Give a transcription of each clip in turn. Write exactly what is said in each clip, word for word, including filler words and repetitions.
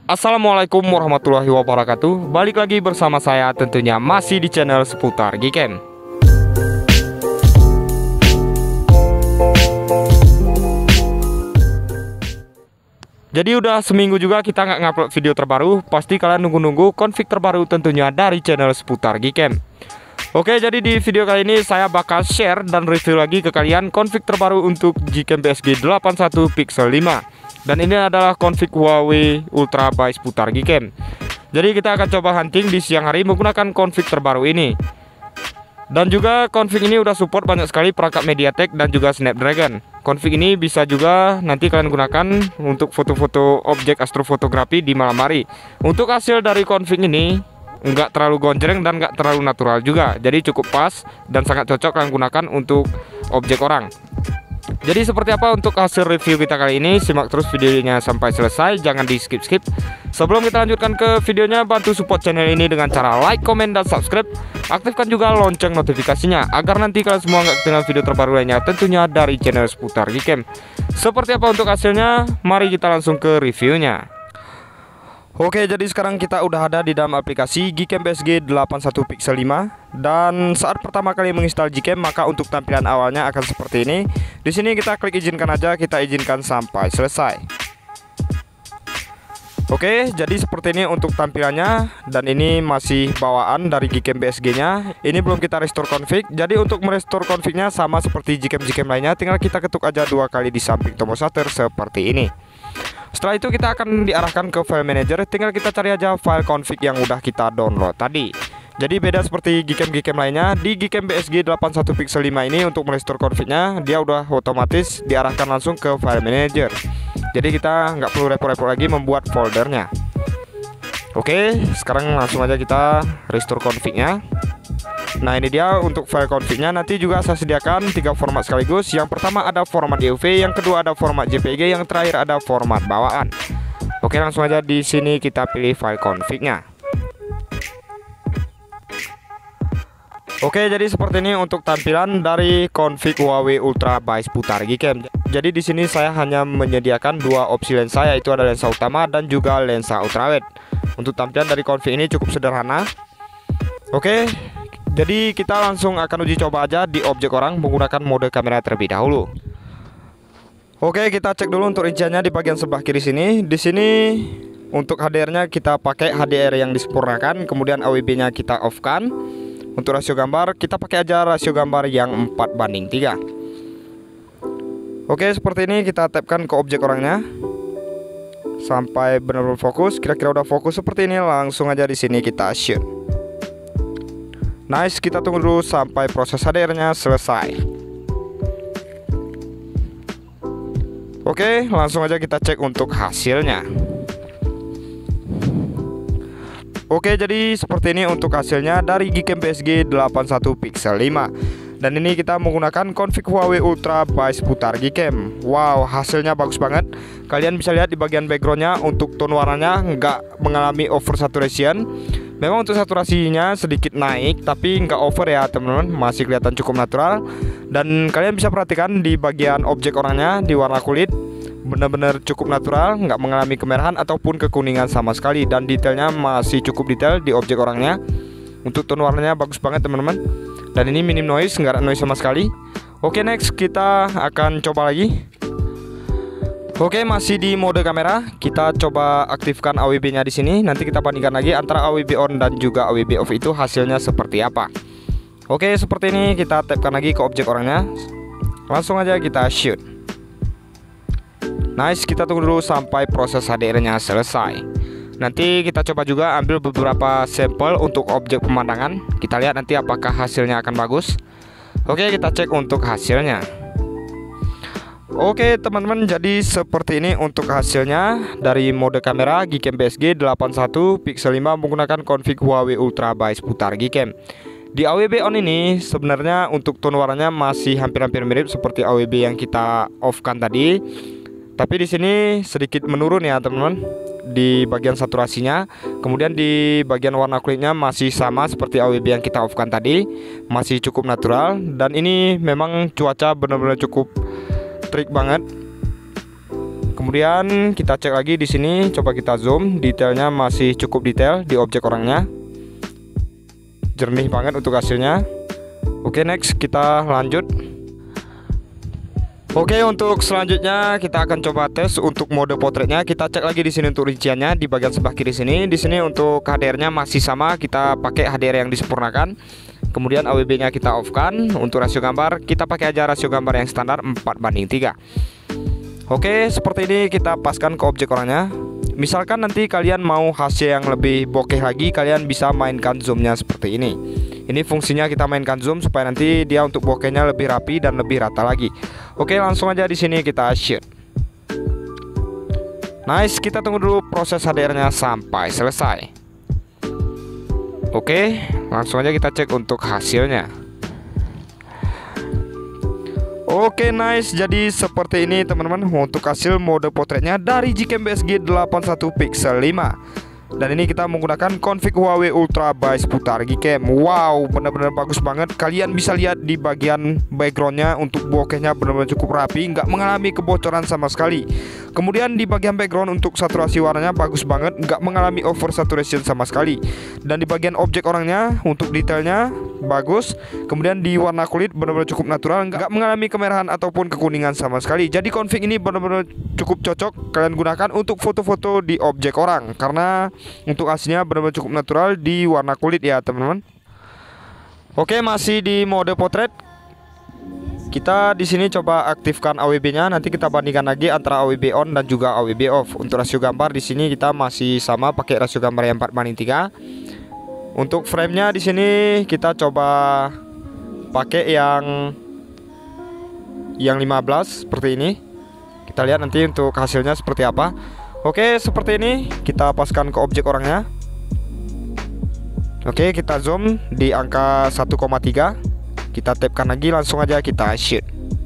Assalamualaikum warahmatullahi wabarakatuh. Balik lagi bersama saya tentunya masih di channel seputar Gcam. Jadi udah seminggu juga kita nggak ngupload video terbaru. Pasti kalian nunggu-nunggu config terbaru tentunya dari channel seputar Gcam. Oke, jadi di video kali ini saya bakal share dan review lagi ke kalian config terbaru untuk Gcam P S G delapan puluh satu Pixel lima. Dan ini adalah config Huawei Ultra by seputar Gcam. Jadi kita akan coba hunting di siang hari menggunakan config terbaru ini. Dan juga config ini udah support banyak sekali perangkat MediaTek dan juga Snapdragon. Config ini bisa juga nanti kalian gunakan untuk foto-foto objek astrofotografi di malam hari. Untuk hasil dari config ini nggak terlalu gonjreng dan nggak terlalu natural juga. Jadi cukup pas dan sangat cocok kalian gunakan untuk objek orang. Jadi seperti apa untuk hasil review kita kali ini? Simak terus videonya sampai selesai, jangan di skip-skip. Sebelum kita lanjutkan ke videonya, bantu support channel ini dengan cara like, komen, dan subscribe. Aktifkan juga lonceng notifikasinya agar nanti kalian semua nggak ketinggalan video terbaru lainnya tentunya dari channel seputar Gcam. Seperti apa untuk hasilnya? Mari kita langsung ke reviewnya. Oke, jadi sekarang kita udah ada di dalam aplikasi Gcam P S G delapan puluh satu Pixel lima. Dan saat pertama kali menginstal Gcam, maka untuk tampilan awalnya akan seperti ini. Di sini kita klik izinkan aja, kita izinkan sampai selesai. Oke, jadi seperti ini untuk tampilannya. Dan ini masih bawaan dari Gcam P S G nya. Ini belum kita restore config. Jadi untuk merestore confignya sama seperti Gcam-Gcam lainnya, tinggal kita ketuk aja dua kali di samping tombol shutter seperti ini. Setelah itu kita akan diarahkan ke file manager. Tinggal kita cari aja file config yang udah kita download tadi. Jadi beda seperti Gcam-Gcam lainnya, di Gcam P S G delapan puluh satu Pixel lima ini untuk merestore confignya dia udah otomatis diarahkan langsung ke file manager. Jadi kita nggak perlu repot-repot lagi membuat foldernya. Oke, sekarang langsung aja kita restore confignya. Nah, ini dia untuk file confignya. Nanti juga saya sediakan tiga format sekaligus. Yang pertama ada format E U V, yang kedua ada format J P G, yang terakhir ada format bawaan. Oke, langsung aja di sini kita pilih file confignya. Oke, jadi seperti ini untuk tampilan dari config Huawei Ultra by seputar Gcam. Jadi di sini saya hanya menyediakan dua opsi lensa, yaitu ada lensa utama dan juga lensa ultrawide. Untuk tampilan dari config ini cukup sederhana. Oke, jadi kita langsung akan uji coba aja di objek orang menggunakan mode kamera terlebih dahulu. Oke, kita cek dulu untuk rinciannya di bagian sebelah kiri sini. Di sini untuk H D R-nya kita pakai H D R yang disempurnakan, kemudian A W B-nya kita off-kan. Untuk rasio gambar kita pakai aja rasio gambar yang empat banding tiga. Oke, seperti ini kita tapkan ke objek orangnya sampai benar-benar fokus. Kira-kira udah fokus seperti ini, langsung aja di sini kita shoot. Nice, kita tunggu dulu sampai proses H D R-nya selesai. Oke, langsung aja kita cek untuk hasilnya. Oke, jadi seperti ini untuk hasilnya dari Gcam P S G delapan puluh satu Pixel lima. Dan ini kita menggunakan config Huawei Ultra by seputar Gcam. Wow, hasilnya bagus banget. Kalian bisa lihat di bagian backgroundnya untuk tone warnanya nggak mengalami oversaturation. Memang untuk saturasinya sedikit naik, tapi nggak over ya teman-teman, masih kelihatan cukup natural. Dan kalian bisa perhatikan di bagian objek orangnya di warna kulit benar-benar cukup natural, nggak mengalami kemerahan ataupun kekuningan sama sekali. Dan detailnya masih cukup detail di objek orangnya. Untuk tone warnanya bagus banget teman-teman. Dan ini minim noise, nggak ada noise sama sekali. Oke, next kita akan coba lagi. Oke, masih di mode kamera. Kita coba aktifkan A W B-nya di sini. Nanti kita bandingkan lagi antara A W B on dan juga A W B off itu hasilnya seperti apa. Oke, seperti ini kita tapkan lagi ke objek orangnya. Langsung aja kita shoot. Nice, kita tunggu dulu sampai proses H D R-nya selesai. Nanti kita coba juga ambil beberapa sampel untuk objek pemandangan. Kita lihat nanti apakah hasilnya akan bagus. Oke, kita cek untuk hasilnya. Oke teman-teman, jadi seperti ini untuk hasilnya dari mode kamera Gcam P S G delapan puluh satu Pixel lima menggunakan config Huawei Ultra by seputar Gcam. Di A W B on ini sebenarnya untuk tone warnanya masih hampir-hampir mirip seperti A W B yang kita off-kan tadi. Tapi di sini sedikit menurun ya teman-teman di bagian saturasinya. Kemudian di bagian warna kulitnya masih sama seperti A W B yang kita off-kan tadi, masih cukup natural. Dan ini memang cuaca benar-benar cukup trik banget. Kemudian kita cek lagi di sini, coba kita zoom, detailnya masih cukup detail di objek orangnya. Jernih banget untuk hasilnya. Oke, next kita lanjut. Oke, untuk selanjutnya kita akan coba tes untuk mode potretnya. Kita cek lagi di sini untuk rinciannya di bagian sebelah kiri sini. Di sini untuk H D R-nya masih sama, kita pakai H D R yang disempurnakan. Kemudian A W B-nya kita off-kan. Untuk rasio gambar kita pakai aja rasio gambar yang standar empat banding tiga. Oke, seperti ini kita paskan ke objek orangnya. Misalkan nanti kalian mau hasil yang lebih bokeh lagi, kalian bisa mainkan zoomnya seperti ini. Ini fungsinya kita mainkan zoom supaya nanti dia untuk bokehnya lebih rapi dan lebih rata lagi. Oke, langsung aja di sini kita shoot. Nice, kita tunggu dulu proses H D R-nya sampai selesai. Oke, langsung aja kita cek untuk hasilnya. Oke, nice. Jadi seperti ini teman-teman untuk hasil mode potretnya dari Gcam B S G delapan puluh satu Pixel lima. Dan ini kita menggunakan config Huawei Ultra by Seputar Gcam. Wow, benar-benar bagus banget. Kalian bisa lihat di bagian backgroundnya untuk bokehnya benar-benar cukup rapi, nggak mengalami kebocoran sama sekali. Kemudian di bagian background untuk saturasi warnanya bagus banget, nggak mengalami over saturation sama sekali. Dan di bagian objek orangnya untuk detailnya bagus. Kemudian di warna kulit benar-benar cukup natural, nggak mengalami kemerahan ataupun kekuningan sama sekali. Jadi config ini benar-benar cukup cocok kalian gunakan untuk foto-foto di objek orang, karena untuk hasilnya benar-benar cukup natural di warna kulit ya teman-teman. Oke, masih di mode potret. Kita di sini coba aktifkan A W B-nya. Nanti kita bandingkan lagi antara A W B on dan juga A W B off. Untuk rasio gambar di sini kita masih sama pakai rasio gambar yang empat banding tiga. Untuk frame-nya di sini kita coba pakai yang yang lima belas seperti ini. Kita lihat nanti untuk hasilnya seperti apa. Oke, seperti ini kita paskan ke objek orangnya. Oke, kita zoom di angka satu koma tiga. Kita tapkan lagi, langsung aja kita shoot.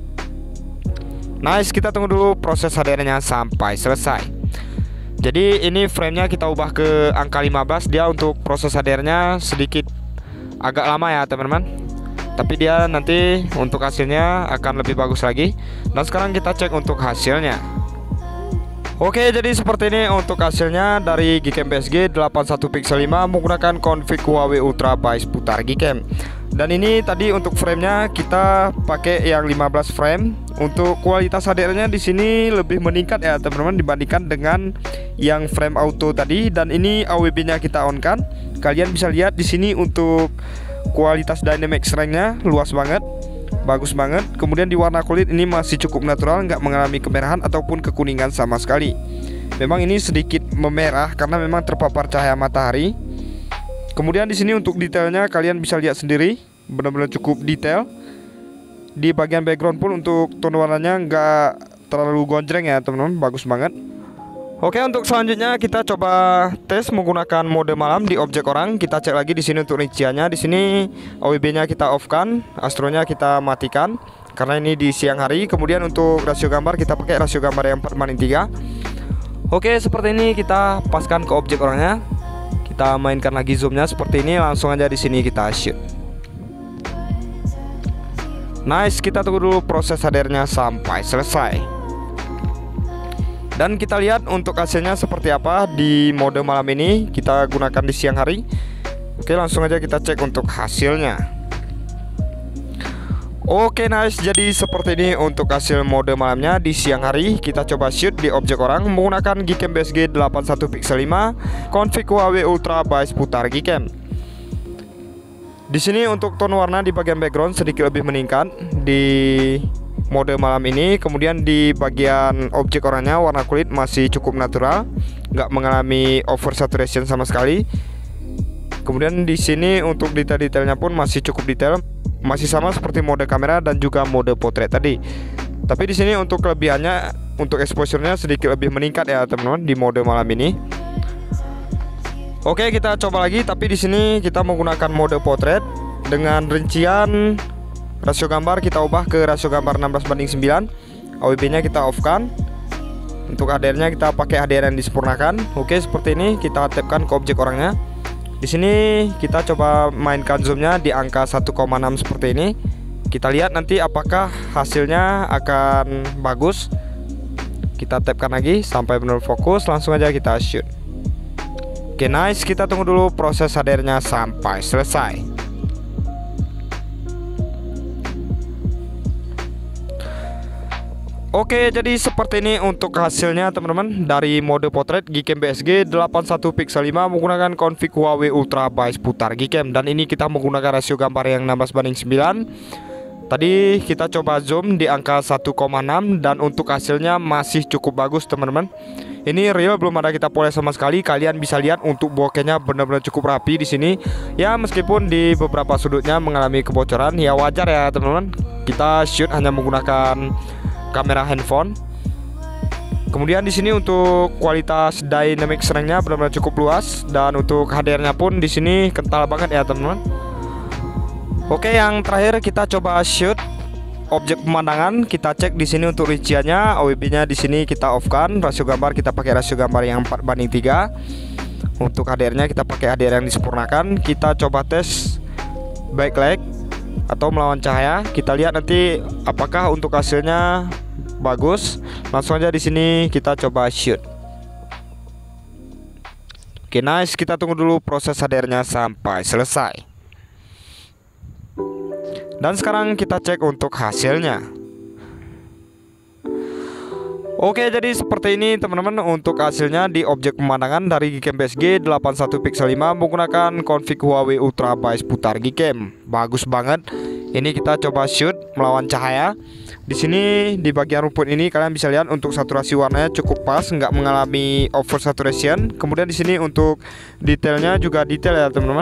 Nice, kita tunggu dulu proses H D R-nya sampai selesai. Jadi ini frame-nya kita ubah ke angka lima belas. Dia untuk proses H D R-nya sedikit agak lama ya teman-teman, tapi dia nanti untuk hasilnya akan lebih bagus lagi. Dan sekarang kita cek untuk hasilnya. Oke, jadi seperti ini untuk hasilnya dari Gcam B S G delapan puluh satu Pixel lima menggunakan config Huawei Ultra by Seputar Gcam. Dan ini tadi untuk frame-nya kita pakai yang lima belas frame. Untuk kualitas H D R-nya di sini lebih meningkat ya teman-teman dibandingkan dengan yang frame auto tadi. Dan ini A W B-nya kita on kan. Kalian bisa lihat di sini untuk kualitas dynamic strength-nya luas banget, bagus banget. Kemudian di warna kulit ini masih cukup natural, nggak mengalami kemerahan ataupun kekuningan sama sekali. Memang ini sedikit memerah karena memang terpapar cahaya matahari. Kemudian di sini untuk detailnya kalian bisa lihat sendiri, benar-benar cukup detail. Di bagian background pun untuk tone warnanya nggak terlalu gonjreng ya teman-teman, bagus banget. Oke, untuk selanjutnya kita coba tes menggunakan mode malam di objek orang. Kita cek lagi di sini untuk rinciannya. Di sini A W B-nya kita off-kan, astronya kita matikan karena ini di siang hari. Kemudian untuk rasio gambar kita pakai rasio gambar yang empat banding tiga. Oke, seperti ini kita paskan ke objek orangnya. Kita mainkan lagi zoomnya seperti ini, langsung aja di sini kita shoot. Nice, kita tunggu dulu proses H D R-nya sampai selesai. Dan kita lihat untuk hasilnya seperti apa di mode malam ini. Kita gunakan di siang hari. Oke, langsung aja kita cek untuk hasilnya. Oke, nice. Jadi seperti ini untuk hasil mode malamnya di siang hari. Kita coba shoot di objek orang menggunakan Gcam B S G delapan puluh satu Pixel lima, config Huawei Ultra by Seputar Gcam. Di sini untuk tone warna di bagian background sedikit lebih meningkat di mode malam ini. Kemudian di bagian objek orangnya warna kulit masih cukup natural, nggak mengalami over saturation sama sekali. Kemudian di sini untuk detail-detailnya pun masih cukup detail, masih sama seperti mode kamera dan juga mode potret tadi. Tapi di sini untuk kelebihannya untuk exposure-nya sedikit lebih meningkat ya teman-teman di mode malam ini. Oke, kita coba lagi, tapi di sini kita menggunakan mode potret dengan rincian rasio gambar kita ubah ke rasio gambar enam belas banding sembilan. A W B-nya kita off-kan. Untuk H D R-nya kita pakai H D R yang disempurnakan. Oke, seperti ini kita tapkan ke objek orangnya. Di sini kita coba mainkan zoomnya di angka satu koma enam seperti ini. Kita lihat nanti apakah hasilnya akan bagus. Kita tapkan lagi sampai benar fokus, langsung aja kita shoot. Oke, nice. Kita tunggu dulu proses H D R-nya sampai selesai. Oke, jadi seperti ini untuk hasilnya teman-teman dari mode potret Gcam B S G delapan puluh satu piksel lima menggunakan config Huawei Ultra by Seputar Gcam, dan ini kita menggunakan rasio gambar yang enam belas banding sembilan. Tadi kita coba zoom di angka satu koma enam dan untuk hasilnya masih cukup bagus teman-teman. Ini real, belum ada kita poles sama sekali. Kalian bisa lihat untuk bokehnya benar-benar cukup rapi di sini. Ya meskipun di beberapa sudutnya mengalami kebocoran, ya wajar ya teman-teman. Kita shoot hanya menggunakan kamera handphone. Kemudian di sini untuk kualitas dynamic range-nya benar-benar cukup luas, dan untuk H D R-nya pun di sini kental banget ya teman-teman. Oke, yang terakhir kita coba shoot objek pemandangan. Kita cek di sini untuk rinciannya, O B B-nya di sini kita off-kan, rasio gambar kita pakai rasio gambar yang empat banding tiga. Untuk H D R-nya kita pakai H D R yang disempurnakan. Kita coba tes backlight atau melawan cahaya. Kita lihat nanti apakah untuk hasilnya bagus. Langsung aja di sini kita coba shoot. Oke, nice. Kita tunggu dulu proses H D R-nya sampai selesai. Dan sekarang kita cek untuk hasilnya. Oke, jadi seperti ini teman-teman untuk hasilnya di objek pemandangan dari Gcam B S G delapan puluh satu piksel lima menggunakan config Huawei Ultra by Seputar Gcam. Bagus banget. Ini kita coba shoot melawan cahaya. Di sini di bagian rumput ini kalian bisa lihat untuk saturasi warnanya cukup pas, nggak mengalami over saturation. Kemudian di sini untuk detailnya juga detail ya teman-teman.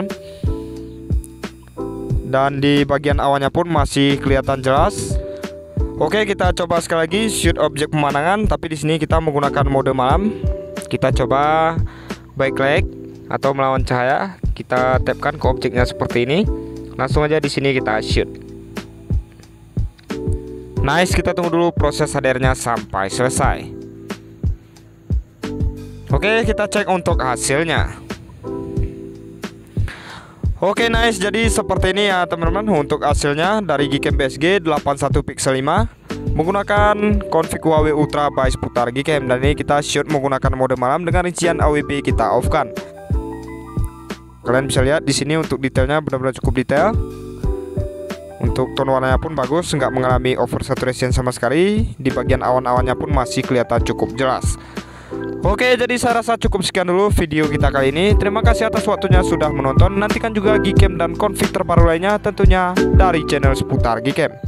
Dan di bagian awannya pun masih kelihatan jelas. Oke, kita coba sekali lagi shoot objek pemandangan, tapi di sini kita menggunakan mode malam. Kita coba backlight atau melawan cahaya. Kita tapkan ke objeknya seperti ini. Langsung aja di sini kita shoot. Nice, kita tunggu dulu proses H D R-nya sampai selesai. Oke, kita cek untuk hasilnya. Oke, nice. Jadi seperti ini ya teman-teman untuk hasilnya dari Gcam B S G delapan puluh satu piksel lima menggunakan config Huawei Ultra by Seputar Gcam, dan ini kita shoot menggunakan mode malam dengan rincian A W B kita off-kan. Kalian bisa lihat di sini untuk detailnya benar-benar cukup detail. Untuk tone warnanya pun bagus, nggak mengalami over saturation sama sekali. Di bagian awan-awannya pun masih kelihatan cukup jelas. Oke, jadi saya rasa cukup sekian dulu video kita kali ini. Terima kasih atas waktunya sudah menonton. Nantikan juga Gcam dan config terbaru lainnya tentunya dari channel Seputar Gcam.